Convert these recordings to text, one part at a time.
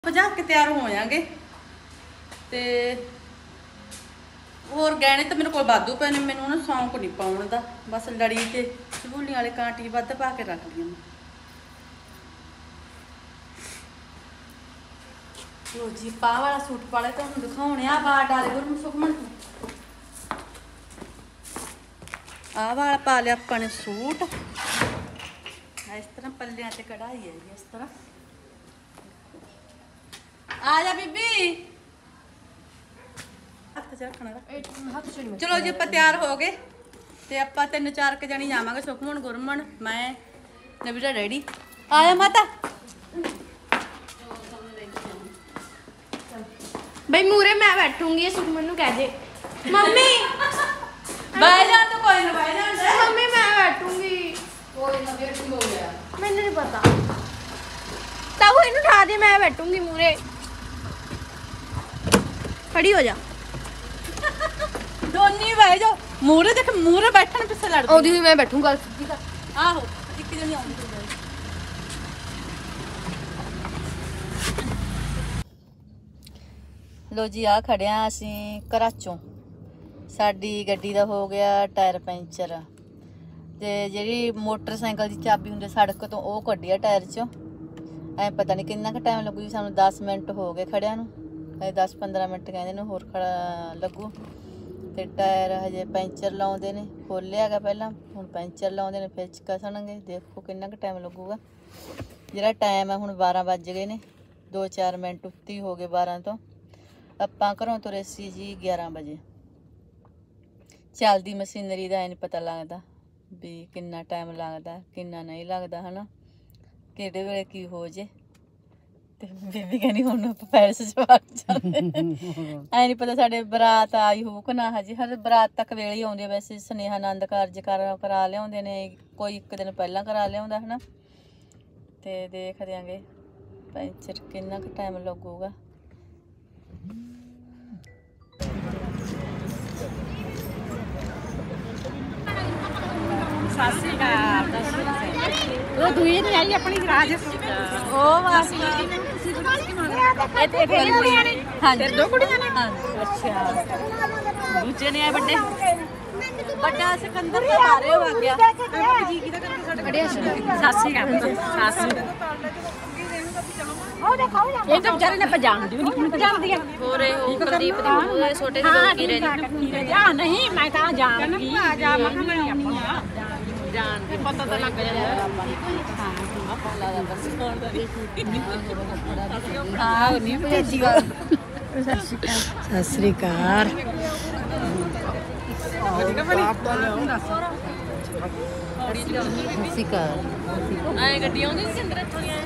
ਭਜਾ ਕੇ ਤਿਆਰ ਹੋ ਜਾਾਂਗੇ ਤੇ ਹੋਰ ਗਹਿਣੇ ਤਾਂ ਮੇਰੇ ਕੋਲ ਵਾਧੂ ਪਏ ਨੇ। ਮੈਨੂੰ ਨਾ ਸ਼ੌਂਕ ਨਹੀਂ ਪਾਉਣ ਦਾ, ਬਸ ਲੜੀ ਤੇ ਝੂਲੀਆਂ ਵਾਲੇ ਕਾਂਟੀ ਵੱਧ ਪਾ ਕੇ ਰੱਖ ਲਈਆਂ। ਲੋ ਜੀ ਪਾ ਵਾਲਾ ਸੂਟ ਪਾਲੇ ਤੁਹਾਨੂੰ ਦਿਖਾਉਣੇ ਆ। ਬਾਹਰ ਡਾਲੇ ਗੁਰਮ ਸੁਖਮਨ ਆ ਵਾਲਾ ਪਾ ਲਿਆ ਆਪਾਂ ਨੇ ਸੂਟ। ਇਸ ਤਰ੍ਹਾਂ ਪੱਲਿਆਂ ਤੇ ਕਢਾਈ ਹੈ ਜੀ, ਇਸ ਤਰ੍ਹਾਂ। ਆ ਜਾ ਬੀਬੀ, ਹੱਥ ਚ ਰੱਖਣਾ। ਚਲੋ ਜੀ ਆਪਾਂ ਤਿਆਰ ਹੋ ਗਏ ਤੇ ਆਪਾਂ 3-4 ਕੇ ਜਣੀ ਜਾਵਾਂਗੇ। ਸੁਖਮਨ, ਗੁਰਮਨ, ਮੈਂ, ਨਵੀਰਾ ਰੈਡੀ। ਆ ਜਾ ਮਾਤਾ। ਬਈ ਮੂਰੇ ਮੈਂ ਬੈਠੂੰਗੀ, ਸੁਖਮਨ ਨੂੰ ਕਹਿ ਦੇ। ਮੰਮੀ ਬਹਿ ਜਾ ਤੂੰ, ਕੋਈ ਨਾ ਬਹਿ ਜਾ। ਮੰਮੀ ਮੈਂ ਬੈਠੂੰਗੀ। ਕੋਈ ਨਾ, ਵੇਟ ਹੋ ਗਿਆ। ਮੈਨੂੰ ਨਹੀਂ ਪਤਾ, ਤਾਂ ਉਹ ਇਹਨੂੰ ਉਠਾ ਦੇ, ਮੈਂ ਬੈਠੂੰਗੀ ਮੂਰੇ। ਖੜੀ ਹੋ ਜਾ। ਦੋਨੀ ਬਹਿ ਜਾ ਮੂਰੇ। ਦੇਖ ਮੂਰੇ ਬੈਠਣ ਪਿੱਛੇ ਲੜਦੀ। ਉਹਦੀ ਵੀ ਮੈਂ ਬੈਠੂੰਗਾ, ਸਿੱਧੀ ਕਰ। ਆਹੋ ਇੱਕ ਜਣੀ ਆਉਂਦੀ। ਲੋ ਜੀ ਆ ਖੜਿਆ ਅਸੀਂ ਘਰਾਚੋਂ। ਸਾਡੀ ਗੱਡੀ ਦਾ ਹੋ ਗਿਆ ਟਾਇਰ ਪੈਂਚਰ ਤੇ ਜਿਹੜੀ ਮੋਟਰਸਾਈਕਲ ਦੀ ਚਾਬੀ ਹੁੰਦੀ ਸੜਕ ਤੋਂ ਉਹ ਕੱਢੀ ਆ ਟਾਇਰ ਚੋਂ। ਐ ਪਤਾ ਨਹੀਂ ਕਿੰਨਾ ਕੁ ਟਾਈਮ ਲੱਗੂ ਜੀ, ਸਾਨੂੰ 10 ਮਿੰਟ ਹੋ ਗਏ ਖੜਿਆਂ ਨੂੰ। 10-15 ਮਿੰਟ ਕਹਿੰਦੇ ਨੇ ਹੋਰ ਖੜਾ ਲੱਗੂ। ਤੇ ਟਾਇਰ ਹਜੇ ਪੈਂਚਰ ਲਾਉਂਦੇ ਨੇ। ਖੋਲਿਆ ਹੈਗਾ ਪਹਿਲਾਂ, ਹੁਣ ਪੈਂਚਰ ਲਾਉਂਦੇ ਨੇ, ਫਿਰ ਕਸਣਗੇ। ਦੇਖੋ ਕਿੰਨਾ ਕੁ ਟਾਈਮ ਲੱਗੂਗਾ। ਜਿਹੜਾ ਟਾਈਮ ਹੈ ਹੁਣ 12 ਵੱਜ ਗਏ ਨੇ, 2-4 ਮਿੰਟ ਉੱਤੇ ਹੋ ਗਏ 12 ਤੋਂ। ਆਪਾਂ ਘਰੋਂ ਤੁਰੇ ਸੀ ਜੀ 11 ਵਜੇ। ਚੱਲਦੀ ਮਸ਼ੀਨਰੀ ਦਾ ਐ ਨਹੀਂ ਪਤਾ ਲੱਗਦਾ ਵੀ ਕਿੰਨਾ ਟਾਈਮ ਲੱਗਦਾ, ਕਿੰਨਾ ਨਹੀਂ ਲੱਗਦਾ, ਹਨਾ। ਕਿਹੜੇ ਵੇਲੇ ਕੀ ਹੋ ਜੇ। ਤੇ ਬੀਬੀ ਕਹਿੰਦੀ ਹੁਣ ਆਪਾਂ ਪੈਲਸ ਚ ਵਗ ਜਾਂਦੇ। ਐ ਨਹੀਂ ਪਤਾ ਸਾਡੇ ਬਰਾਤ ਆਈ ਹੋਊ ਕਿ ਨਾ। ਹਜੇ ਹਰ ਬਰਾਤ ਤੱਕ ਵੇਲੇ ਹੀ ਆਉਂਦੀ। ਵੈਸੇ ਸੁਨੇਹਾ ਆਨੰਦ ਕਾਰਜ ਕਰਾ ਲਿਆਉਂਦੇ ਨੇ, ਕੋਈ ਇੱਕ ਦਿਨ ਪਹਿਲਾਂ ਕਰਾ ਲਿਆਉਂਦਾ, ਹਨਾ। ਤੇ ਦੇਖ ਦਿਆਂਗੇ ਪੈਂਚਰ ਕਿੰਨਾ ਕੁ ਟਾਈਮ ਲੱਗੂਗਾ। ਉਹ ਦੂਈ ਨਹੀਂ ਆਈ ਆਪਣੀ ਰਾਜ। ਉਹ ਵਾਸੀ ਇਹ ਤੇਰੀ ਕੁੜੀਆਂ ਨੇ? ਹਾਂ, ਤੇਰੇ 2 ਕੁੜੀਆਂ ਨੇ? ਅੱਛਾ। ਦੂਜੇ ਨੇ ਆਏ ਵੱਡੇ। ਵੱਡਾ ਸਿਕੰਦਰ ਤਾਂ ਬਾਰੇ ਹੋ ਗਿਆ। ਜੀ ਕਿਹਦਾ ਕਰਕੇ ਸਾਡੇ ਕੱਢਿਆ ਸੀ? ਸਾਸੀ ਕਰ ਸਾਸੀ। ਇਹ ਤਾਂ ਵਿਚਾਰੇ ਨੇ ਪਜਾਣਦੀ ਵੀ ਨਹੀਂ ਪਜਾਣਦੀ। ਹੋਰੇ ਉਹ ਕੁਲਦੀਪ ਦੀ ਛੋਟੇ ਦੀ ਲੋਕੀ ਰਹਿੰਦੀ। ਆ ਨਹੀਂ, ਮੈਂ ਤਾਂ ਜਾਣਦੀ ਆ। ਜਾ ਮੱਖਣੀ ਆਪਣੀ ਆ ਜਾਣ ਦੀ ਪਤਾ ਤਾਂ ਲੱਗ ਜਾਂਦਾ। ਹਾਂ ਨਹੀਂ ਭੇਜੀ ਗੱਲ। ਸਤਿ ਸ੍ਰੀ ਅਕਾਲ। ਆਏ ਗੱਡੀ ਆਉਂਦੀ ਸੀ ਅੰਦਰ ਇੱਥੋਂ ਦੀਆਂ।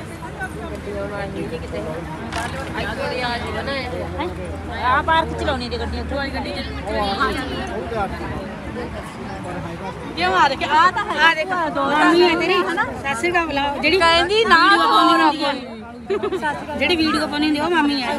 ਆ ਪਾਰਕ ਚਲਾਉਣੀ ਤੇ ਗੱਡੀਆਂ ਇੱਥੋਂ ਆਈ ਗੱਡੀ ਕਿਉਂ ਆ ਕੇ ਆ ਤਾਂ ਹੈ। ਆ ਦੇਖ ਦੋ ਤੇਰੀ ਸਤਿ ਸ੍ਰੀ ਅਕਾਲ ਬੁਲਾ। ਜਿਹੜੀ ਕਹਿੰਦੀ ਨਾ ਜਿਹੜੀ ਵੀਡੀਓ ਪਾਉਣੀ ਹੁੰਦੀ ਉਹ ਮਾਮੀ ਆ।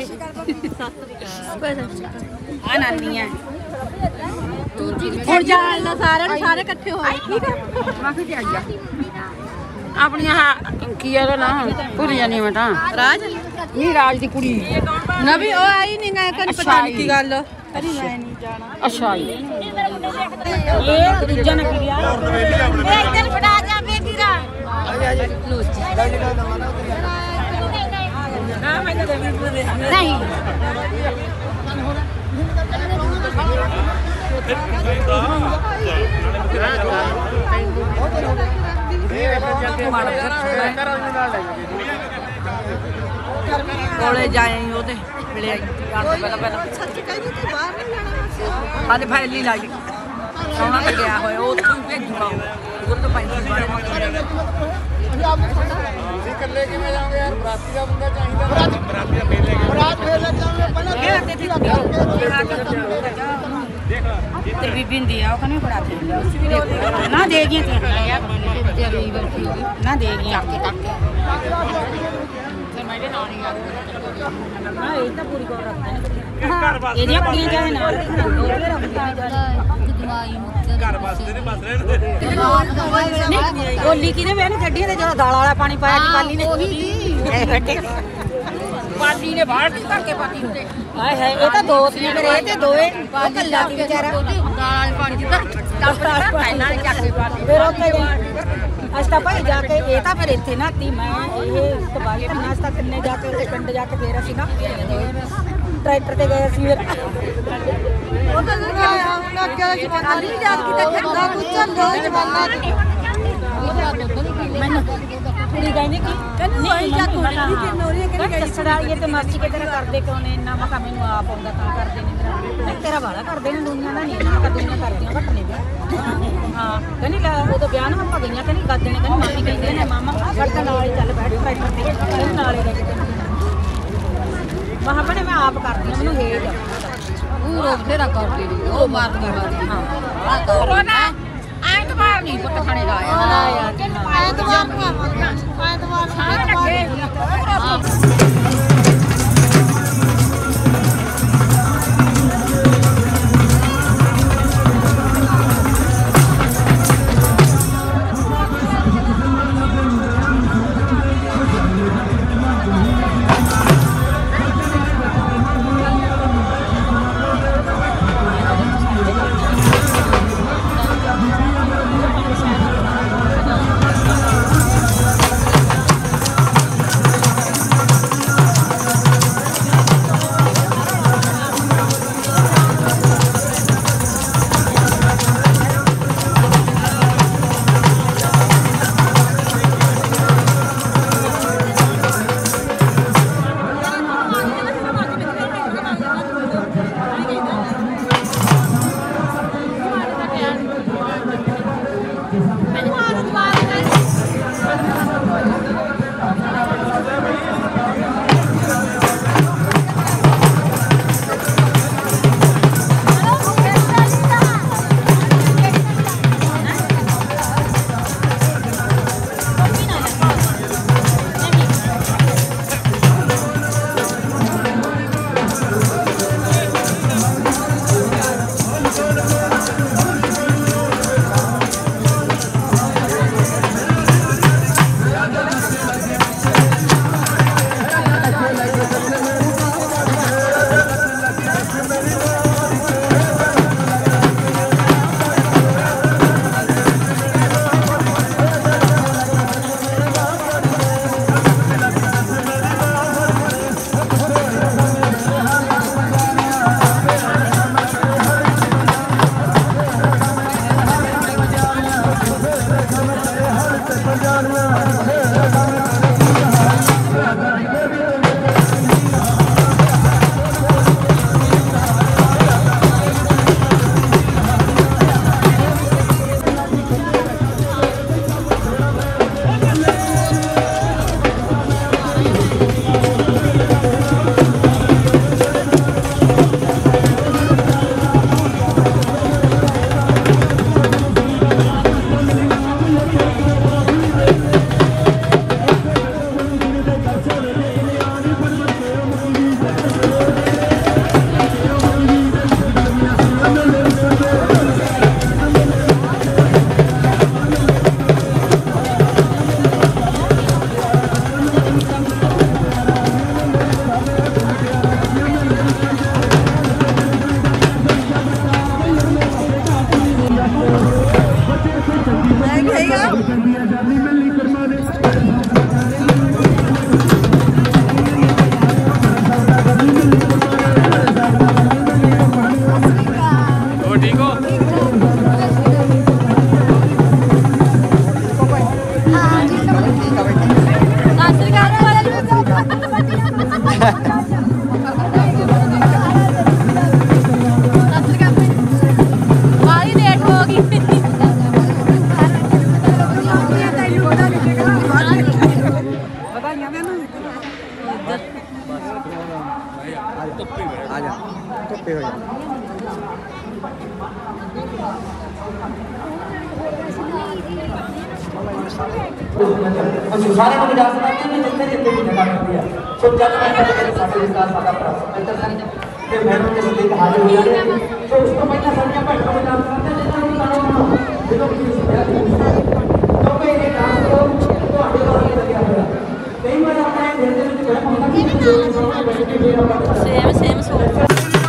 ਆ ਨਾਨੀ ਆ। ਹੁਣ ਜਾਣ ਦਾ ਸਾਰਿਆਂ ਨੂੰ, ਸਾਰੇ ਇਕੱਠੇ ਹੋਏ। ਠੀਕ ਹੈ ਮਾਫੀ ਤੇ ਆਈ ਆ ਆਪਣੀਆਂ ਕੀ ਆ ਨਾ ਭੁੱਲ ਜਾਨੀ ਮੈਂ ਤਾਂ। ਰਾਜ ਨਹੀਂ ਰਾਜ ਦੀ ਕੁੜੀ ਨਾ ਵੀ ਉਹ ਆਈ ਨਹੀਂ ਨਾ। ਕਦੀ ਪਤਾ ਨਹੀਂ ਕੀ ਗੱਲ। ਕਦੀ ਮੈਂ ਨਹੀਂ ਜਾਣਾ। ਅੱਛਾ ਜੀ ਇਹ ਦੂਜਾ ਨਾ ਕੀ ਆ। ਇਹ ਇੱਧਰ ਫੜਾ ਜਾ ਬੇਟੀ ਦਾ। ਨਹੀਂ ਕੋਲੇ ਜਾਏ ਉਹਦੇ ਮਿਲੇ ਆਈ ਜਾਣ ਤੋਂ ਪਹਿਲਾਂ ਸੱਚ ਕਹਿੰਦੀ ਤੂੰ ਬਾਹਰ ਨਹੀਂ ਜਾਣਾ। ਹਾਲੇ ਫਾਈਲ ਨਹੀਂ ਲਾਈ ਸੋਹਣਾ ਤੇ ਗਿਆ ਹੋਇਆ ਉਹ ਉੱਥੋਂ ਭੇਜੂਗਾ। ਗੁਰ ਤੋਂ ਪੈਂਦੀ ਬਾਰੇ ਤੁਸੀਂ ਇਕੱਲੇ ਕਿਵੇਂ ਜਾਓਗੇ ਯਾਰ? ਬਰਾਤੀ ਦਾ ਬੰਦਾ ਚਾਹੀਦਾ। ਬਰਾਤੀ ਦਾ ਫੇਰ ਲੈ ਕੇ ਬਰਾਤ ਫੇਰ ਲੈ ਜਾਓਗੇ ਪਹਿਲਾਂ। ਤੇ ਬੀਬੀ ਹੁੰਦੀ ਆ ਉਹ ਕਹਿੰਦੇ ਫੜਾ ਦੇ ਨਾ ਦੇ ਗਈਆਂ ਨਾ ਦੇ ਗਈਆਂ ਅੱਗੇ ਤੱਕ। ਫਿਰ ਮੈਂ ਇਹਦੇ ਨਾਲ ਹੀ ਆ ਨਾ। ਇਹ ਤਾਂ ਪੂਰੀ ਕੋਲ ਰੱਖਦੇ ਇਹਦੀਆਂ ਕੁੜੀਆਂ ਚਾਹੇ ਨਾਲ ਘਰ ਬਸਦੇ ਨੇ ਬਸ ਰਹੇ ਗੋਲੀ ਕਿਹਨੇ ਵੇਨ ਗੱਡੀਆਂ ਤੇ ਜਦੋਂ ਦਾਲ ਵਾਲਾ ਪਾਣੀ ਪਾਇਆ ਜੀ ਪਾਲੀ ਨੇ ਪਾਲੀ ਨੇ ਬਾਹਰ ਦੀ ਧਰ ਕੇ ਪਾਤੀ ਉੱਤੇ ਹਾਏ ਹਾਏ ਇਹ ਤਾਂ ਦੋ ਸੀ ਮੇਰੇ ਇਹ ਤੇ ਦੋਏ ਕੱਲਾ ਦੀ ਵਿਚਾਰਾ ਦਾਲ ਪਾਣੀ ਜਿੱਦਾਂ ਟੱਪੜਾ ਪਹਿਲਾਂ ਨੇ ਚੱਕ ਕੇ ਪਾਤੀ ਫਿਰ ਉੱਥੇ ਗਈ ਅਸੀਂ ਤਾਂ ਭਾਈ ਜਾ ਕੇ ਇਹ ਤਾਂ ਫਿਰ ਇੱਥੇ ਨਾ ਤੀ ਮੈਂ ਇਹ ਤਬਾਹੀ ਵੀ ਨਾਸਤਾ ਕਿੰਨੇ ਜਾ ਕੇ ਉੱਥੇ ਪਿੰਡ ਜਾ ਕੇ ਫੇਰ ਅਸੀਂ ਨਾ ਟਰੈਕਟਰ ਤੇ ਗਏ ਅਸੀਂ ਫਿਰ ਉਹ ਤਾਂ ਹੁਣ ਅੱਗੇ ਦਾ ਜ਼ਮਾਨਾ ਨਹੀਂ ਯਾਦ ਕੀਤਾ ਖੰਡਾ ਕੁਝ ਚੱਲਦਾ ਜ਼ਮਾਨਾ ਮੈਨੂੰ ਕੁੜੀ ਕਹਿੰਦੀ ਕਿ ਨਹੀਂ ਜਾ ਕੁੜੀ ਦੀ ਨੋਰੀਆਂ ਕਿਹੜੀ ਗਈ ਸੜਾਈਏ ਤੇ ਮਾਸੀ ਕੇ ਤੇਰਾ ਕਰਦੇ ਕਿਉਂ ਨੇ ਇੰਨਾ ਮਖਾ ਮੈਨੂੰ ਆਪ ਆਉਂਦਾ ਤਾਂ ਕਰਦੇ ਨੇ ਤੇਰਾ ਬਾਲਾ ਕਰਦੇ ਨੇ ਦੁਨੀਆ ਦਾ ਨਹੀਂ ਨਾ ਦੁਨੀਆ ਕਰਦੀਆਂ ਘਟਨੇ ਵੀ ਹਾਂ ਕਹਿੰਦੀ ਲੈ ਉਦੋਂ ਵਿਆਹ ਨੂੰ ਆਪਾਂ ਗਈਆਂ ਕਹਿੰਦੀ ਗੱਦੇ ਨੇ ਕਹਿੰਦੀ ਮਾਮੀ ਕਹਿੰਦੀ ਨੇ ਮਾਮਾ ਸਾਡੇ ਨਾਲ ਹੀ ਚੱਲ ਬੈਠ ਟਰੈਕਟਰ ਤੇ ਕਹਿੰਦੀ ਨਾਲ ਹੀ ਲੈ ਕੇ ਮਹਾ ਬਣੇ ਮੈਂ ਆਪ ਕਰਦੀ ਹਾਂ ਮੈਨੂੰ ਹੇਜ ਉਹ ਬਥੇਰਾ ਕਰਦੀ ਉਹ ਮਾਰਦੀ ਹਾਂ ਕੋਰੋਨਾ ਐਤਵਾਰ ਨਹੀਂ ਪੁੱਤ ਖਾਣੇ ਦਾ ਆਇਆ ਐਤਵਾਰ ਨੂੰ ਆਵਾਂਗੇ ਐਤਵਾਰ ਅਸੀਂ ਸਾਰਿਆਂ ਨੂੰ ਵਿਚਾਰ ਸਕਦੇ ਹਾਂ ਜਿੱਥੇ ਜਿੱਥੇ ਵੀ ਜਗ੍ਹਾ ਮਿਲਦੀ ਹੈ ਸੋ ਜਦ ਤੱਕ ਸਾਡੇ ਵਿਚਾਰ ਸਾਡਾ ਪ੍ਰੋਫੈਸਰ ਸਿੰਘ ਤੇ ਮੈਡਮ ਦੇ ਲਈ ਹਾਜ਼ਰ ਹੋ ਜਾਣਗੇ ਸੋ ਉਸ ਤੋਂ ਪਹਿਲਾਂ ਸਾਡੀਆਂ ਭੈਣਾਂ ਨੂੰ ਵਿਚਾਰ ਕਰਦੇ ਹਾਂ ਜਿੱਥੇ ਵੀ ਜਾਣਾ ਜਦੋਂ ਵੀ ਸਿੱਖਿਆ ਕਿਉਂਕਿ ਇਹ ਡਾਂਸ ਤੁਹਾਡੇ ਵਾਸਤੇ ਲੱਗਿਆ ਹੋਇਆ ਕਈ ਵਾਰ ਆਪਣੇ ਦਿਲ ਦੇ ਵਿੱਚ ਵਹਿਮ ਹੁੰਦਾ ਕਿ ਸੇਮ ਸੂਟ।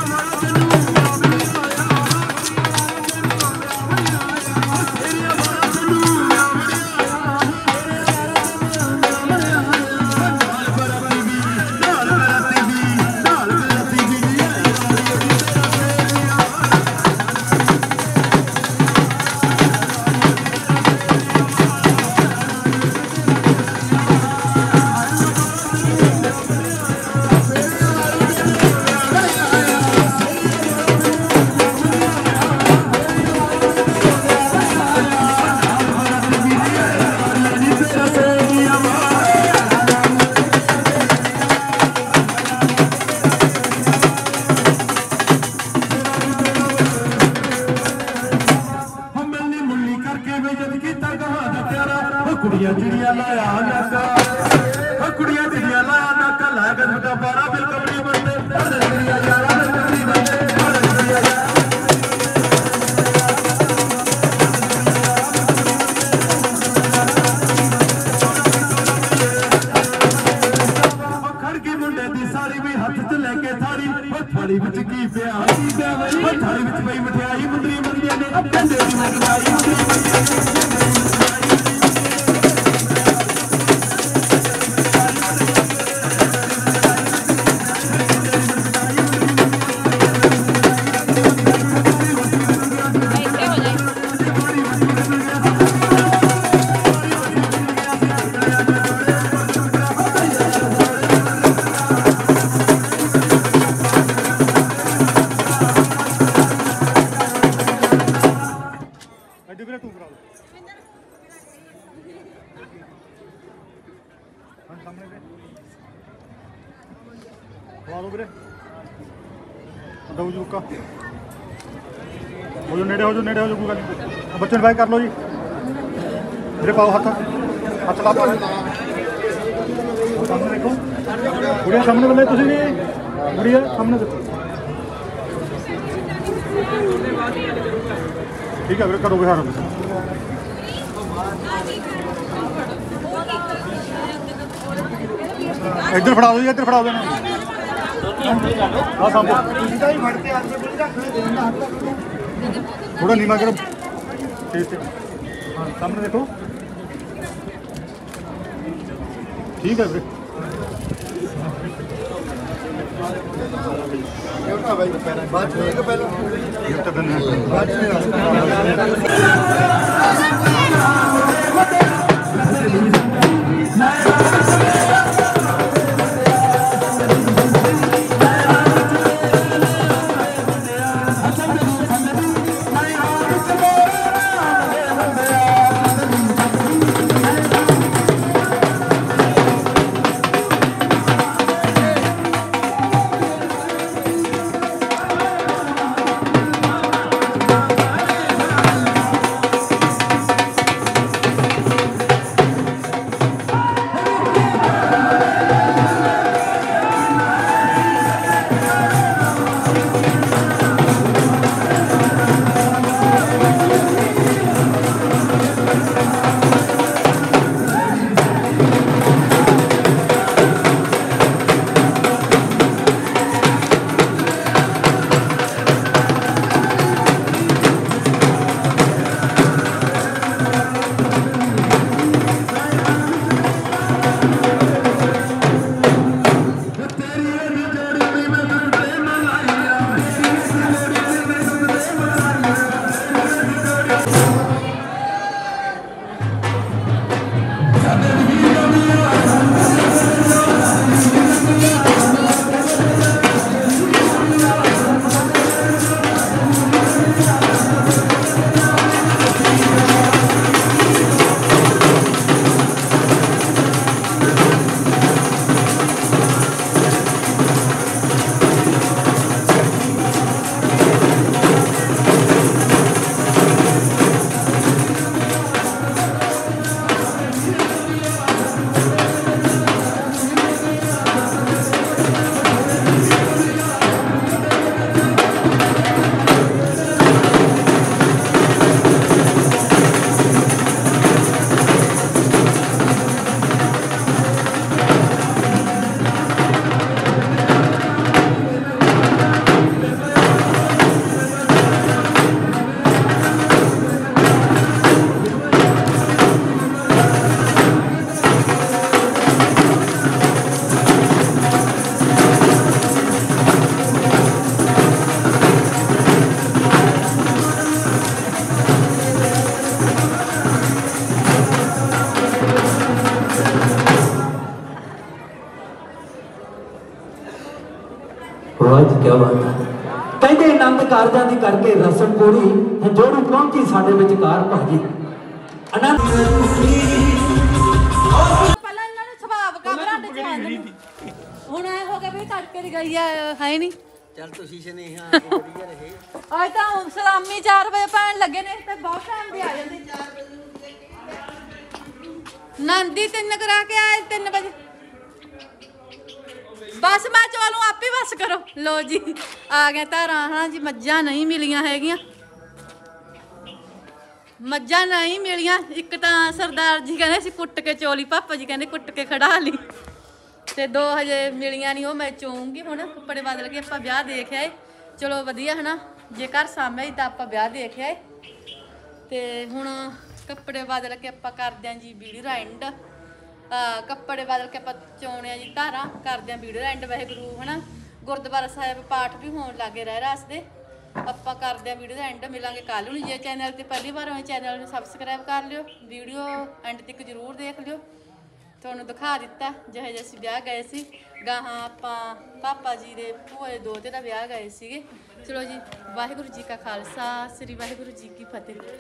ਕੁੜੀਆਂ ਜਿਹੜੀਆਂ ਲਾਇਆ ਨਾਕਾ ਕੁੜੀਆਂ ਜਿਹੜੀਆਂ ਲਾਇਆ ਨਾਕਾ ਲੈ ਕੇ ਸਾਡਾ ਬਾਰਾ ਬਿਲ ਕਮਲੀ ਬੰਦੇ ਕੁੜੀਆਂ ਯਾਰਾਂ ਦੇ ਕਮਲੀ ਬੰਦੇ ਖੜ ਕੇ ਮੁੰਡੇ ਦੀ ਸਾੜੀ ਵੀ ਹੱਥ 'ਚ ਲੈ ਕੇ ਥਾਲੀ ਥਾਲੀ ਵਿੱਚ ਕੀ ਪਿਆ ਥਾਲੀ ਵਿੱਚ ਪਈ ਮਠਿਆਈ ਮੁੰਦਰੀ ਮੁੰਦੀਆਂ ਨੇ ਕਹਿੰਦੇ ਦੀ ਮਠਿਆਈ नेड़े हो जाओ कोई गल बच्चे बाय कर लो जी मेरे पाओ हाथ हाथ ला पाओ सामने देखो गुड़िया सामने बंदे तुसी भी गुड़िया सामने देखो ठीक है फिर करोगे हार इधर फड़ा दो जी इधर फड़ा दो हाँ सामने थोड़ा नीमा करो हाँ सामने देखो ठीक है फिर ਵਾਹ ਜੀ ਕੀ ਬਾਤ ਹੈ। ਕਹਿੰਦੇ ਆਨੰਦ ਕਾਰਜਾਂ ਦੀ ਕਰਕੇ ਰਸਮ ਪੂਰੀ ਹਜੋੜੂ ਪਹੁੰਚੀ ਸਾਡੇ ਵਿਚਕਾਰ ਭਾਜੀ ਆਨੰਦ ਪਹਿਲਾਂ ਇਹਨਾਂ ਨੇ ਸੁਭਾਵ ਕਮਰਾ ਦੇ ਚਾਂਦ ਹੁਣ ਐ ਹੋ ਗਿਆ ਵੀ ਤੜਕੇ ਦੀ ਗਈ ਹੈ ਨਹੀਂ ਚੱਲ ਤੁਸੀਂ ਸੁਨੇਹਾ ਵਧੀਆ ਰਹੇ ਅੱਜ ਤਾਂ ਸਲਾਮੀ 4 ਵਜੇ ਪੈਣ ਲੱਗੇ ਨੇ ਤੇ ਬਹੁਤ ਟਾਈਮ ਦੇ ਆ ਜਾਂਦੇ 4 ਵਜੇ ਨੰਦੀ 3 ਕਰਾ ਕੇ ਆਏ 3 ਵਜੇ ਬਸ ਮੈਂ ਚਲੂ ਆਪੇ ਬਸ ਕਰੋ ਲੋ ਜੀ ਆ ਗਏ ਧਾਰਾਂ ਹਾਂ ਜੀ ਮੱਝਾਂ ਨਹੀਂ ਮਿਲੀਆਂ ਹੈਗੀਆਂ ਮੱਝਾਂ ਨਹੀਂ ਮਿਲੀਆਂ ਇੱਕ ਤਾਂ ਸਰਦਾਰ ਜੀ ਕਹਿੰਦੇ ਸੀ ਕੁੱਟ ਕੇ ਚੋਲੀ ਪਾਪਾ ਜੀ ਕਹਿੰਦੇ ਕੁੱਟ ਕੇ ਖੜਾ ਲਈ ਤੇ 2 ਹਜੇ ਮਿਲੀਆਂ ਨਹੀਂ ਉਹ ਮੈਂ ਚੋਊਂਗੀ ਹੁਣ ਕੱਪੜੇ ਬਦਲ ਕੇ ਆਪਾਂ ਵਿਆਹ ਦੇਖ ਆਏ ਚਲੋ ਵਧੀਆ ਹਨਾ ਜੇ ਘਰ ਸਾਹਮਣੇ ਤਾਂ ਆਪਾਂ ਵਿਆਹ ਦੇਖ ਆਏ ਤੇ ਹੁਣ ਕੱਪੜੇ ਬਦਲ ਕੇ ਆਪਾਂ ਕਰਦੇ ਆਂ ਜੀ ਵੀਡੀਓ ਦਾ ਐਂਡ ਕੱਪੜੇ ਬਦਲ ਕੇ ਆਪਾਂ ਚੋਣੇ ਆ ਜੀ ਧਾਰਾਂ ਕਰਦੇ ਆਂ ਵੀਡੀਓ ਦਾ ਐਂਡ ਵਾਹਿਗੁਰੂ ਹਨਾ ਗੁਰਦੁਆਰਾ ਸਾਹਿਬ ਪਾਠ ਵੀ ਹੋਣ ਲੱਗੇ ਰਹਿ ਰਾਸ ਦੇ ਆਪਾਂ ਕਰਦੇ ਆਂ ਵੀਡੀਓ ਦਾ ਐਂਡ ਮਿਲਾਂਗੇ ਕੱਲ ਨੂੰ ਜੇ ਚੈਨਲ ਤੇ ਪਹਿਲੀ ਵਾਰ ਹੋਏ ਚੈਨਲ ਨੂੰ ਸਬਸਕ੍ਰਾਈਬ ਕਰ ਲਿਓ ਵੀਡੀਓ ਐਂਡ ਤੱਕ ਜ਼ਰੂਰ ਦੇਖ ਲਿਓ ਤੁਹਾਨੂੰ ਦਿਖਾ ਦਿੱਤਾ ਜਿਹੇ ਜਿਹੇ ਅਸੀਂ ਵਿਆਹ ਗਏ ਸੀ ਗਾਹਾਂ ਆਪਾਂ ਪਾਪਾ ਜੀ ਦੇ ਭੂਆ ਦੇ ਦੋਤੇ ਦਾ ਵਿਆਹ ਗਏ ਸੀਗੇ ਚਲੋ ਜੀ ਵਾਹਿਗੁਰੂ ਜੀ ਕਾ ਖਾਲਸਾ ਸ੍ਰੀ ਵਾਹਿਗੁਰੂ ਜੀ ਕੀ ਫਤਿਹ।